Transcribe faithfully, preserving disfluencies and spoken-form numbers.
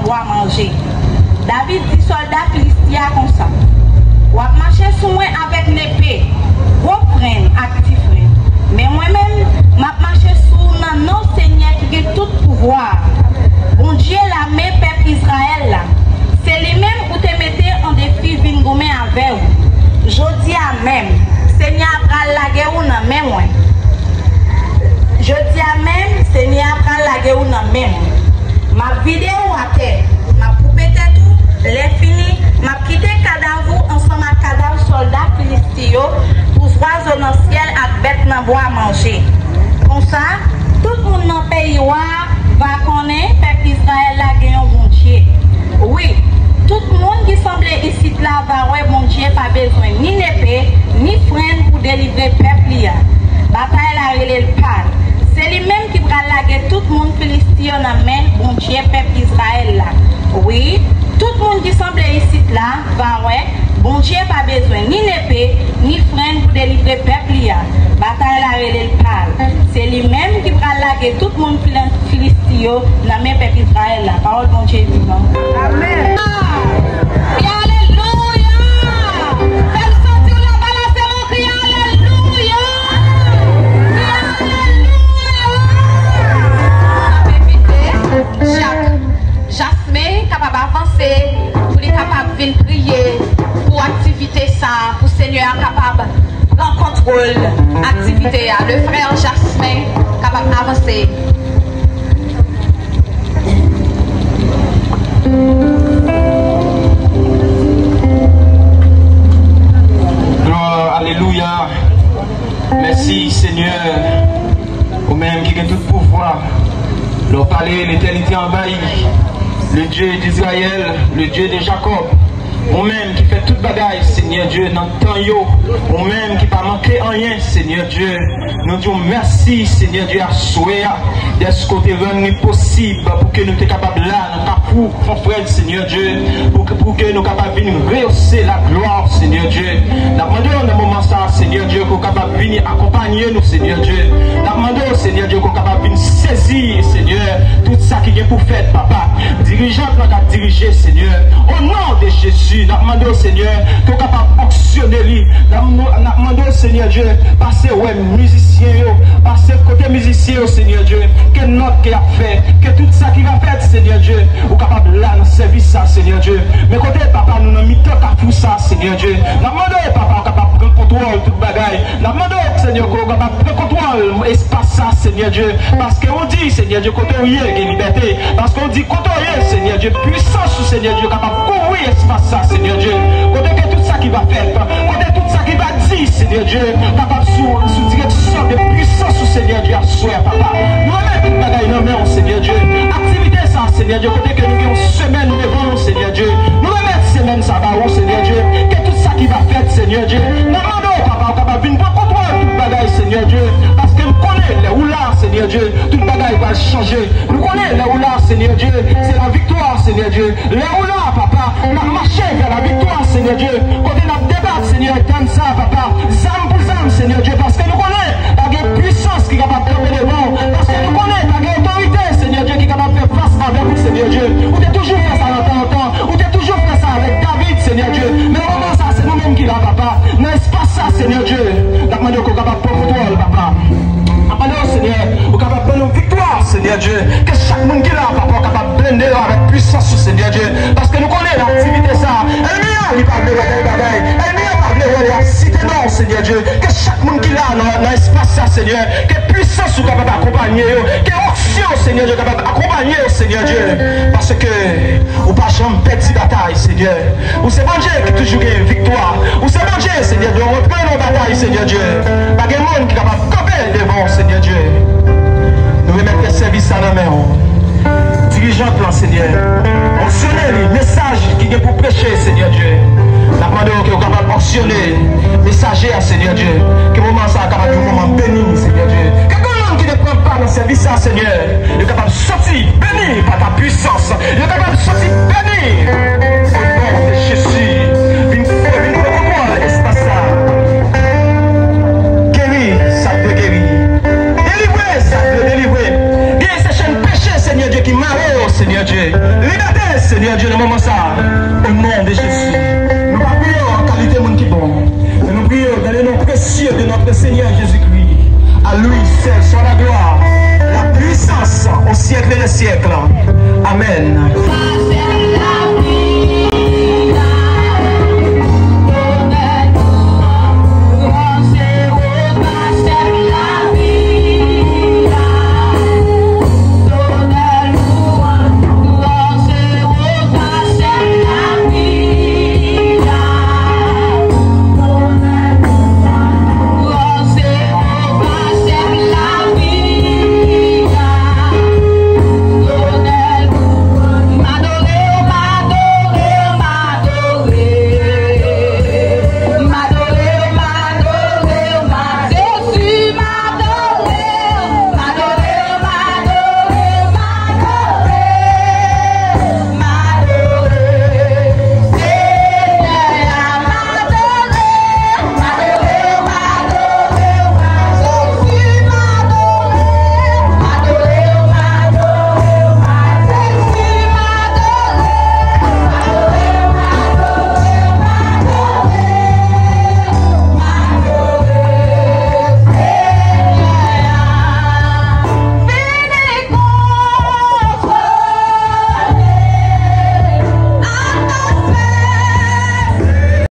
bois manger. David dit soldat philistia comme ça. Ou a marché sous moi avec l'épée. Gros frein, actif frein. Mais moi-même, m'a marché sous nan non Seigneur qui a tout pouvoir. Bon Dieu la main peuple Israël là. C'est les mêmes où te mettez en défi vingomé avec vous. Je dis à même, Seigneur pral la guerre ou nan même moi. Je dis à même, Seigneur pral la guerre ou nan même. Ma vidéo à terre, ma poupée tout, les fini, m'a quitté cadavre ensemble à cadavre soldat philistio pour voir dans le ciel avec bête dans bois manger. Comme ça, tout le monde dans le pays va connaître peuple Israël la guerre un bon Dieu. Oui, tout le monde qui semblait ici là va ouais bon Dieu pas besoin ni d'épée ni frein pour délivrer peuple. Bataille la relève pas. C'est lui-même qui va laguer tout le monde philistin dans main bon Dieu peuple Israël là. Oui, tout le monde qui semblait ici là va ouais bon Dieu pas besoin ni d'épée ni frein pour délivrer peuple. Bataille la relève pas. C'est lui-même qui va laguer tout le monde philistin dans main peuple Israël là. Parole bon Dieu vivant. Amen. Jasmine capable d'avancer, pour les capables de venir prier pour activité ça, pour Seigneur capable prendre contrôle activité. Le frère Jasmine capable d'avancer. Gloire, alléluia. Merci Seigneur, au même qui a tout pouvoir. Leur parler l'éternité envahie. Le Dieu d'Israël, le Dieu de Jacob, ou même qui fait toute bagaille, Seigneur Dieu, dans le temps yo, ou même qui ne pas manquer en rien, Seigneur Dieu. Nous disons merci, Seigneur Dieu, à souhait, de ce côté rendu possible pour que nous soyons capables là, nous pour frère, Seigneur Dieu, pour que, pour que nous soyons capables de rehausser la gloire, Seigneur Dieu. Nous demandons dans ce moment ça, Seigneur Dieu, qu'on soit capable de venir accompagner nous, Seigneur Dieu. Nous demandons, Seigneur Dieu, qu'on soit capable de venir saisir, Seigneur, tout ça qui est pour faire, Papa. Dirigeant, nous avons dirigé, Seigneur, au nom de Jésus. Nous demandons, Seigneur, qu'on soit capable d'actionner lui. Nous demandons, Seigneur Dieu, passer ouais, musicien, passer côté musicien, Seigneur Dieu, que notre qui a fait, que tout ça qui va faire, Seigneur Dieu, ou capable là, dans service ça, Seigneur Dieu. Mais côté papa, nous n'avons mis tant qu'à tout ça, Seigneur Dieu. Nous demandons, papa, qu'on capable de prendre contrôle toute bagaille. Nous demandons, Seigneur, qu'on capable de prendre contrôle espace ça, Seigneur Dieu. Parce qu'on dit, Seigneur Dieu, côté où il y a liberté. Parce qu'on dit, côté où il y a, Seigneur Dieu, puissance, Seigneur Dieu, capable de courir espace ça, Seigneur Dieu. Côté que tout ça qui va faire, côté tout ça qui va dire, Seigneur Dieu, capable sous, sous direction de puissance, Seigneur Dieu, à souhait, papa. Nous mettons toute bagaille dans nos mains, Seigneur Dieu. Activité ça, Seigneur Dieu, côté que nous avons une semaine devant, Seigneur Dieu. Nous mettons semaine ça va, Seigneur Dieu. Que tout ça qui va faire, Seigneur Dieu. Nous demandons, papa, capable de venir prendre contrôle toute bagaille, Seigneur Dieu. Parce que nous connaissons les où là, Seigneur Dieu. Toute bagaille va changer. Nous connaissons les où là, Seigneur Dieu. C'est la victoire, Seigneur Dieu. Les où là, papa, nous avons marché vers la victoire, Seigneur Dieu. Quand on a débattu, Seigneur, comme ça, papa. Zam pour zam, Seigneur Dieu. Parce que nous connaissons la puissance qui est capable de tomber les vents. Parce que nous connaissons la autorité, Seigneur Dieu, qui est capable de faire face avec nous, Seigneur Dieu. Ou t'es toujours fait ça dans ton temps. Ou t'es toujours fait ça avec David, Seigneur Dieu. Mais vraiment, ça, c'est nous-mêmes qui l'a, papa. N'est-ce pas ça, Seigneur Dieu? Nous demandons qu'on est capable de prendre contrôle, papa. Nous Seigneur, qu'on est capable de prendre une victoire, Seigneur Dieu. Que chaque monde qui l'a, papa, est capable de blender avec puissance, Seigneur Dieu. Parce que nous connaissons l'activité, ça. Elle n'y a pas de bagaille. Elle n'y a pas de la cité, non, Seigneur Dieu. Que chaque monde qui l'a dans l'espace, ça, Seigneur. Que puissance soit capable d'accompagner. Que option, Seigneur Dieu, capable d'accompagner, Seigneur Dieu. Parce que, ou pas jamais perdre la bataille, Seigneur. Ou c'est bon Dieu qui toujours gagne victoire. Ou c'est bon Dieu, Seigneur Dieu, reprendre nos batailles, Seigneur Dieu. Pas de monde qui est capable de camper devant, Seigneur Dieu. Nous remettons le service à la main. Dirigeant plan, Seigneur. Actionner les messages qui est pour prêcher, Seigneur Dieu. La demande qui est capable d'actionner messager à Seigneur Dieu. Que le moment ça capable de moment béni, Seigneur Dieu. Que monde qui ne prend pas dans le service à Seigneur. Il est capable de sortir béni par ta puissance. Il est capable de sortir béni. Au nom de Jésus. Viens faire, viens faire quoi, espace ça. Guérir, ça peut guérir. Délivrer, ça peut délivrer. Guérir ces chaînes péchés, Seigneur Dieu, qui marrent, Seigneur Dieu. Seigneur Dieu, le moment ça, au nom de Jésus. Nous ne prions en qualité de monde qui est bon, mais nous prions dans le nom précieux de notre Seigneur Jésus-Christ. À lui seul soit la gloire, la puissance au siècle des siècles. Amen.